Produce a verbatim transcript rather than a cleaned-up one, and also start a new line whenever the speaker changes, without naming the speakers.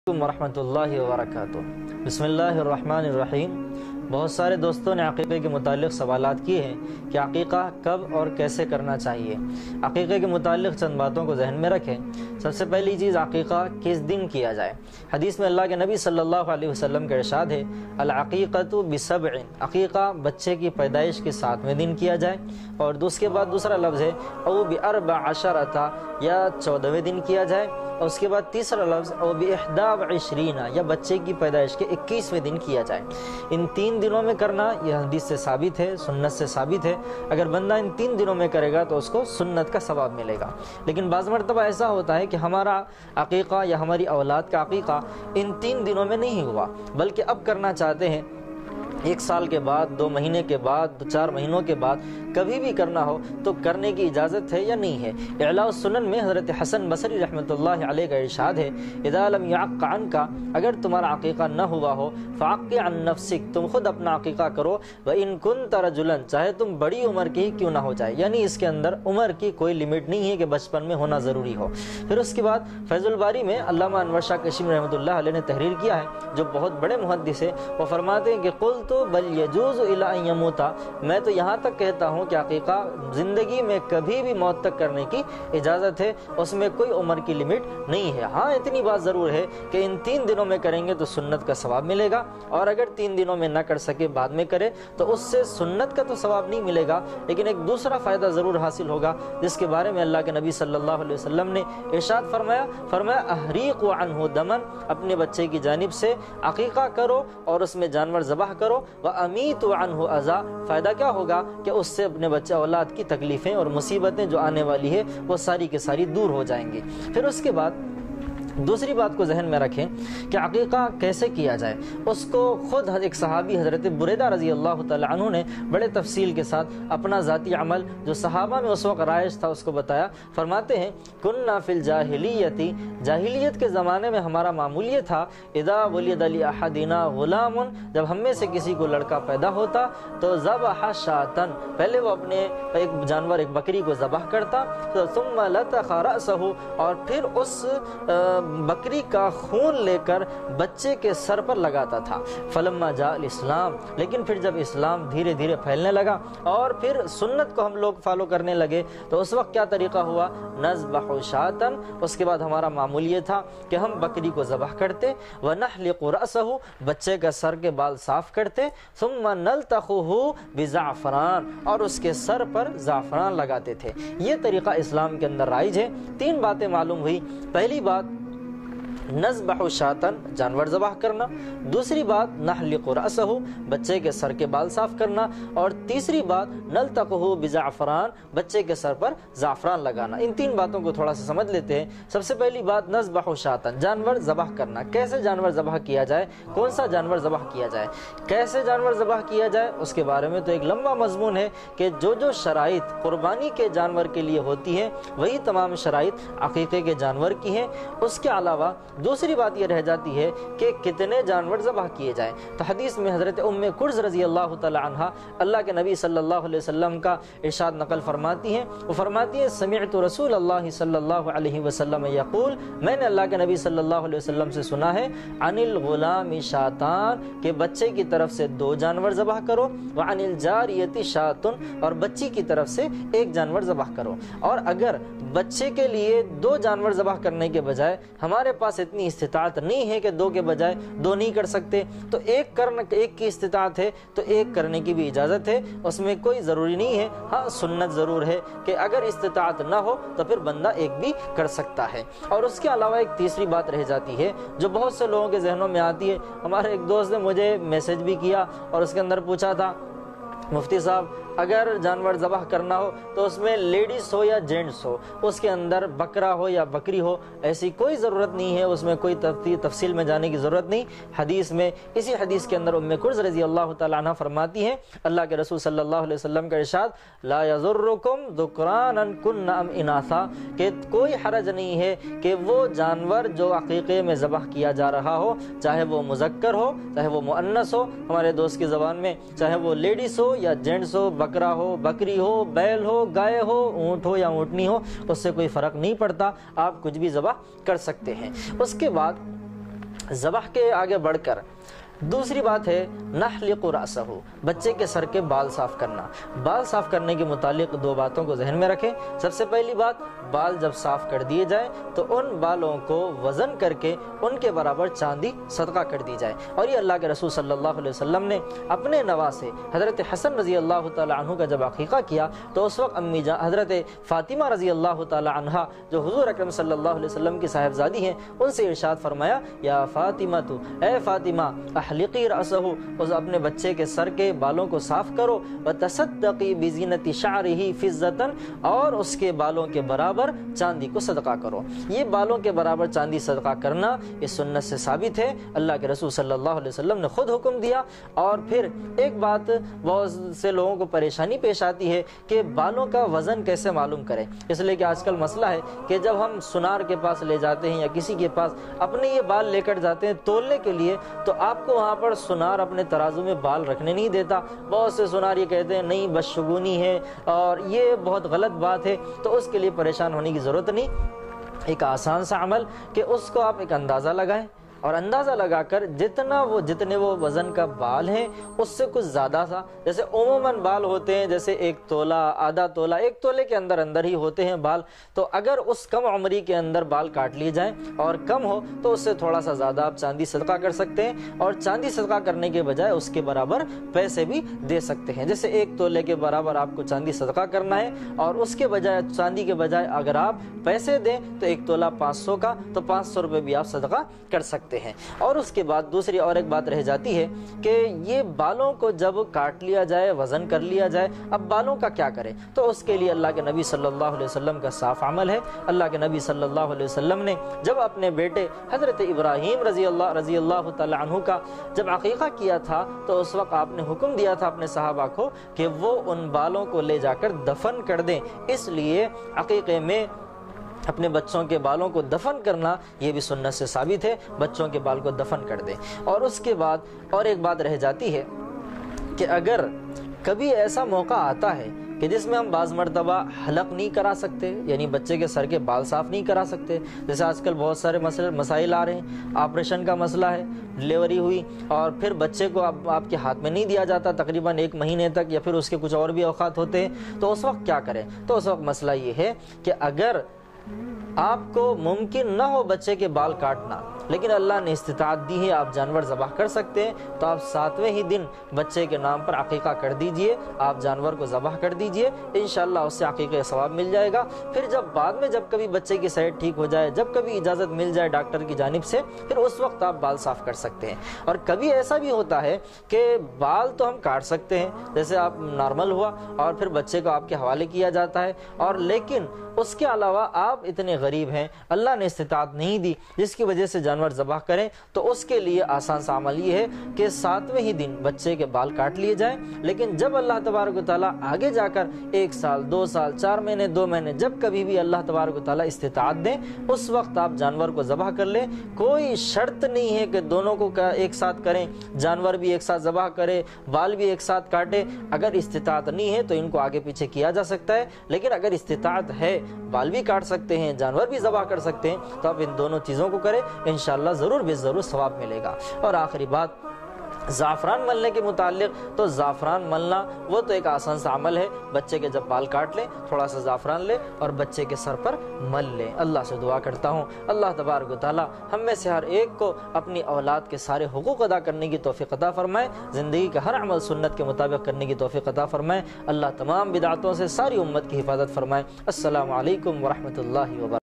ورحمۃ اللہ وبرکاتہ۔ بسم اللہ الرحمن الرحیم۔ بہت سارے دوستوں نے عقیقے کے متعلق سوالات کیے ہیں کہ عقیقہ کب اور کیسے کرنا چاہیے۔ عقیقے کے متعلق چند باتوں کو ذہن میں رکھیں۔ سب سے پہلی چیز، عقیقہ کس دن کیا جائے۔ حدیث میں اللہ کے نبی صلی اللہ علیہ وسلم کا ارشاد ہے، العقیقۃ بسبع، عقیقہ بچے کی پیدائش کے ساتویں دن کیا جائے، اور اس کے بعد دوسرا لفظ ہے او باربع عشرۃ، یا چودہویں دن کیا جائے، اور اس کے بعد تیسرا لفظ او باحدی وعشرین، یا بچے کی پیدائش کے اکیسویں دن کیا جائے۔ ان تین دنوں میں کرنا یہ حدیث سے ثابت ہے، سنت سے ثابت ہے۔ اگر بندہ ان تین دنوں میں کرے گا تو اس کو سنت کا ثواب ملے گا۔ لیکن بعض مرتبہ ایسا ہوتا ہے کہ ہمارا عقیقہ یا ہماری اولاد کا عقیقہ ان تین دنوں میں نہیں ہوا، بلکہ اب کرنا چاہتے ہیں، ایک سال کے بعد، دو مہینے کے بعد، دو چار مہینوں کے بعد، کبھی بھی کرنا ہو تو کرنے کی اجازت ہے یا نہیں ہے۔ اعلاء السنن میں حضرت حسن بصری رحمۃ اللہ علیہ کا ارشاد ہے، اذا لم يعق عنك، اگر تمہارا عقیقہ نہ ہوا ہو، فعق عن نفسك، تم خود اپنا عقیقہ کرو، وان كنت رجلا، چاہے تم بڑی عمر کی ہی کیوں نہ ہو جائے، یعنی اس کے اندر عمر کی کوئی لمٹ نہیں ہے کہ بچپن میں ہونا ضروری ہو۔ پھر اس کے بعد فیض الباری میں علامہ انور شاہ کشمیری رحمۃ اللہ علیہ نے تحریر کیا ہے، جو بہت بڑے محدث ہے، وہ فرماتے ہیں کہ قلت بل یجوز الی ان یموت، میں تو یہاں تک کہتا ہوں کہ عقیقہ زندگی میں کبھی بھی موت تک کرنے کی اجازت ہے، اس میں کوئی عمر کی لمٹ نہیں ہے۔ ہاں اتنی بات ضرور ہے کہ ان تین دنوں میں کریں گے تو سنت کا ثواب ملے گا، اور اگر تین دنوں میں نہ کر سکے بعد میں کرے تو اس سے سنت کا تو ثواب نہیں ملے گا، لیکن ایک دوسرا فائدہ ضرور حاصل ہوگا، جس کے بارے میں اللہ کے نبی صلی اللہ علیہ وسلم نے ارشاد فرمایا فرمایا احریق عنہ دمن، اپنے بچے کی جانب سے عقیقہ کرو اور اس میں جانور ذبح کرو، وَأَمِيتُ عَنْهُ أَذَى، فائدہ کیا ہوگا کہ اس سے اپنے بچہ اولاد کی تکلیفیں اور مصیبتیں جو آنے والی ہے وہ ساری کے ساری دور ہو جائیں گی۔ پھر اس کے بعد دوسری بات کو ذہن میں رکھیں کہ عقیقہ کیسے کیا جائے۔ اس کو خود ایک صحابی حضرت بریدہ رضی اللہ تعالی عنہ نے بڑے تفصیل کے ساتھ اپنا ذاتی عمل جو صحابہ میں اس وقت رائج تھا اس کو بتایا۔ فرماتے ہیں کننا فی الجاہلیت، جاہلیت کے زمانے میں ہمارا معمول یہ تھا، اذا ولد لاحدنا غلام، جب ہم میں سے کسی کو لڑکا پیدا ہوتا تو ذبح شاۃ، پہلے وہ اپنے ایک جانور ایک بکری کو ذبح کرتا، ثم لطخ رأسہ، اور پھر اس بکری کا خون لے کر بچے کے سر پر لگاتا تھا۔ فلما جاء الاسلام، لیکن پھر جب اسلام دھیرے دھیرے پھیلنے لگا اور پھر سنت کو ہم لوگ فالو کرنے لگے تو اس وقت کیا طریقہ ہوا، نذبح شاۃ، اس کے بعد ہمارا معمول یہ تھا کہ ہم بکری کو ذبح کرتے، ونحلق رأسہ، بچے کا سر کے بال صاف کرتے، ثم نلتخه بزعفران، اور اس کے سر پر زعفران لگاتے تھے۔ یہ طریقہ اسلام کے اندر رائج ہے۔ تین باتیں معلوم ہوئی۔ پہلی بات نذبح شاۃ، جانور ذبح کرنا، دوسری بات نحلق رأسہ، بچے کے سر کے بال صاف کرنا، اور تیسری بات نلتقہ بزعفران، بچے کے سر پر زعفران لگانا۔ ان تین باتوں کو تھوڑا سا سمجھ لیتے ہیں۔ سب سے پہلی بات نذبح شاۃ، جانور ذبح کرنا۔ کیسے جانور ذبح کیا جائے، کون سا جانور ذبح کیا جائے، کیسے جانور ذبح کیا جائے، اس کے بارے میں تو ایک لمبا مضمون ہے کہ جو جو شرائط قربانی کے جانور کے لیے ہوتی ہیں وہی تمام شرائط عقیقے کے جانور کی ہیں۔ اس کے علاوہ دوسری بات یہ رہ جاتی ہے کہ کتنے جانور ذبح کیے جائیں۔ تو حدیث میں حضرت ام کرز رضی اللہ تعالی عنہا اللہ کے نبی صلی اللہ علیہ وسلم کا ارشاد نقل فرماتی ہیں، وہ فرماتی ہیں سمعت رسول اللہ صلی اللہ علیہ وسلم یقول، میں نے اللہ کے نبی صلی اللہ علیہ وسلم سے سنا ہے، عن الغلام شاتان، کہ بچے کی طرف سے دو جانور ذبح کرو، وعن الجاریۃ شاۃ، اور بچی کی طرف سے ایک جانور ذبح کرو۔ اور اگر بچے کے لیے دو جانور ذبح کرنے کے بجائے ہمارے پاس اتنی استطاعت نہیں ہے کہ دو کے بجائے دو نہیں کر سکتے تو ایک کرنا، ایک کی استطاعت ہے تو ایک کرنے کی بھی اجازت ہے، اس میں کوئی ضروری نہیں ہے۔ ہاں سنت ضرور ہے کہ اگر استطاعت نہ ہو تو پھر بندہ ایک بھی کر سکتا ہے۔ اور اس کے علاوہ ایک تیسری بات رہ جاتی ہے جو بہت سے لوگوں کے ذہنوں میں آتی ہے۔ ہمارے ایک دوست نے مجھے میسج بھی کیا اور اس کے اندر پوچھا تھا، مفتی صاحب اگر جانور ذبح کرنا ہو تو اس میں لیڈیز ہو یا جینٹس ہو، اس کے اندر بکرا ہو یا بکری ہو، ایسی کوئی ضرورت نہیں ہے، اس میں کوئی تفصیل میں جانے کی ضرورت نہیں۔ حدیث میں اسی حدیث کے اندر ام کرز رضی اللہ تعالی عنہ فرماتی ہیں، اللہ کے رسول صلی اللہ علیہ وسلم کا ارشاد، لا یضرکم ذکرانا کن ام اناثا، کہ کوئی حرج نہیں ہے کہ وہ جانور جو عقیقے میں ذبح کیا جا رہا ہو، چاہے وہ مذکر ہو چاہے وہ مؤنث ہو، ہمارے دوست کی زبان میں چاہے وہ لیڈیز ہو یا جینٹس ہو، بکرا ہو بکری ہو، بیل ہو گائے ہو، اونٹ ہو یا اونٹنی ہو، اس سے کوئی فرق نہیں پڑتا، آپ کچھ بھی ذبح کر سکتے ہیں۔ اس کے بعد ذبح کے آگے بڑھ کر دوسری بات ہے نحلق رأسہ، بچے کے سر کے بال صاف کرنا۔ بال صاف کرنے کے متعلق دو باتوں کو ذہن میں رکھیں۔ سب سے پہلی بات، بال جب صاف کر دیے جائیں تو ان بالوں کو وزن کر کے ان کے برابر چاندی صدقہ کر دی جائے۔ اور یہ اللہ کے رسول صلی اللہ علیہ وسلم نے اپنے نواسے حضرت حسن رضی اللہ تعالی عنہ کا جب عقیقہ کیا تو اس وقت امی جان حضرت فاطمہ رضی اللہ تعالی عنہا جو حضور اکرم صلی اللہ علیہ وسلم کی صاحبزادی ہیں، ان سے ارشاد فرمایا، یا فاطمہ تو اے فاطمہ احلقی رأسہ، اس اپنے بچے کے سر کے بالوں کو صاف کرو، وتصدقی بزینت شعرہ فضۃ، اور اس کے بالوں کے برابر چاندی کو صدقہ کرو۔ یہ بالوں کے برابر چاندی صدقہ کرنا یہ سنت سے ثابت ہے، اللہ کے رسول صلی اللہ علیہ وسلم نے خود حکم دیا۔ اور پھر ایک بات بہت سے لوگوں کو پریشانی پیش آتی ہے کہ بالوں کا وزن کیسے معلوم کریں، اس لیے کہ آج کل مسئلہ ہے کہ جب ہم سنار کے پاس لے جاتے ہیں یا کسی کے پاس اپنے یہ بال لے کر جاتے ہیں تولنے کے لیے، تو آپ کو وہاں پر سنار اپنے ترازو میں بال رکھنے نہیں دیتا۔ بہت سے سنار یہ کہتے ہیں نہیں بس شگونی ہے، اور یہ بہت غلط بات ہے، تو اس کے لیے پریشان ہونے کی ضرورت نہیں۔ ایک آسان سا عمل کہ اس کو آپ ایک اندازہ لگائیں، اور اندازہ لگا کر جتنا وہ جتنے وہ وزن کا بال ہیں اس سے کچھ زیادہ سا، جیسے عموماً بال ہوتے ہیں جیسے ایک تولہ آدھا تولہ ایک تولے کے اندر اندر ہی ہوتے ہیں بال، تو اگر اس کم عمری کے اندر بال کاٹ لیے جائیں اور کم ہو تو اس سے تھوڑا سا زیادہ آپ چاندی صدقہ کر سکتے ہیں، اور چاندی صدقہ کرنے کے بجائے اس کے برابر پیسے بھی دے سکتے ہیں۔ جیسے ایک تولے کے برابر آپ کو چاندی صدقہ کرنا ہے، اور اس کے بجائے چاندی کے بجائے اگر آپ پیسے دیں تو ایک تولہ پانچ سو کا تو پانچ سو روپے بھی آپ صدقہ کر سکتے ہیں۔ اور اس کے بعد دوسری اور ایک بات رہ جاتی ہے کہ یہ بالوں کو جب کاٹ لیا جائے، وزن کر لیا جائے، اب بالوں کا کیا کریں؟ تو اس کے لیے اللہ کے نبی صلی اللہ علیہ وسلم کا صاف عمل ہے۔ اللہ کے نبی صلی اللہ علیہ وسلم نے جب اپنے بیٹے حضرت ابراہیم رضی اللہ رضی اللہ تعالی عنہ کا جب عقیقہ کیا تھا تو اس وقت آپ نے حکم دیا تھا اپنے صحابہ کو کہ وہ ان بالوں کو لے جا کر دفن کر دیں۔ اس لیے عقیقے میں اپنے بچوں کے بالوں کو دفن کرنا یہ بھی سنت سے ثابت ہے، بچوں کے بال کو دفن کر دیں۔ اور اس کے بعد اور ایک بات رہ جاتی ہے کہ اگر کبھی ایسا موقع آتا ہے کہ جس میں ہم بعض مرتبہ حلق نہیں کرا سکتے، یعنی بچے کے سر کے بال صاف نہیں کرا سکتے، جیسے آج کل بہت سارے مسئلے مسائل آ رہے ہیں، آپریشن کا مسئلہ ہے، ڈلیوری ہوئی اور پھر بچے کو آپ آپ کے ہاتھ میں نہیں دیا جاتا تقریباً ایک مہینے تک، یا پھر اس کے کچھ اور بھی اوقات ہوتے ہیں، تو اس وقت کیا کریں؟ تو اس وقت مسئلہ یہ ہے کہ اگر آپ کو ممکن نہ ہو بچے کے بال کاٹنا لیکن اللہ نے استطاعت دی ہے، آپ جانور ذبح کر سکتے ہیں، تو آپ ساتویں ہی دن بچے کے نام پر عقیقہ کر دیجئے، آپ جانور کو ذبح کر دیجئے، انشاءاللہ اس سے عقیقے کا ثواب مل جائے گا۔ پھر جب بعد میں جب کبھی بچے کی صحت ٹھیک ہو جائے، جب کبھی اجازت مل جائے ڈاکٹر کی جانب سے، پھر اس وقت آپ بال صاف کر سکتے ہیں۔ اور کبھی ایسا بھی ہوتا ہے کہ بال تو ہم کاٹ سکتے ہیں، جیسے آپ نارمل ہوا اور پھر بچے کو آپ کے حوالے کیا جاتا ہے، اور لیکن اس کے علاوہ آپ اتنے غریب ہیں، اللہ نے استطاعت نہیں دی جس کی وجہ سے جانور ذبح کریں، تو اس کے لیے آسان سا عمل یہ ہے کہ ساتویں ہی دن بچے کے بال کاٹ لیے جائیں، لیکن جب اللہ تبارک و تعالیٰ آگے جا کر ایک سال دو سال چار مہینے دو مہینے جب کبھی بھی اللہ تبارک و تعالیٰ استطاعت دیں اس وقت آپ جانور کو ذبح کر لیں۔ کوئی شرط نہیں ہے کہ دونوں کو ایک ساتھ کریں، جانور بھی ایک ساتھ ذبح کرے، بال بھی ایک ساتھ کاٹے۔ اگر استطاعت نہیں ہے تو ان کو آگے پیچھے کیا جا سکتا ہے، لیکن اگر استطاعت ہے، بال بھی کاٹ سکتے ہیں، جانور بھی ذبح کر سکتے ہیں، تو آپ ان دونوں چیزوں کو کریں، انشاءاللہ ضرور بے ضرور ثواب ملے گا۔ اور آخری بات زعفران ملنے کے متعلق، تو زعفران ملنا وہ تو ایک آسان سا عمل ہے، بچے کے جب بال کاٹ لیں تھوڑا سا زعفران لیں اور بچے کے سر پر مل لیں۔ اللہ سے دعا کرتا ہوں اللہ تبارک و تعالی ہم میں سے ہر ایک کو اپنی اولاد کے سارے حقوق ادا کرنے کی توفیق عطا فرمائے، زندگی کا ہر عمل سنت کے مطابق کرنے کی توفیق عطا فرمائے، اللہ تمام بدعتوں سے ساری امت کی حفاظت فرمائے۔ السلام علیکم ورحمۃ اللہ وبرکاتہ۔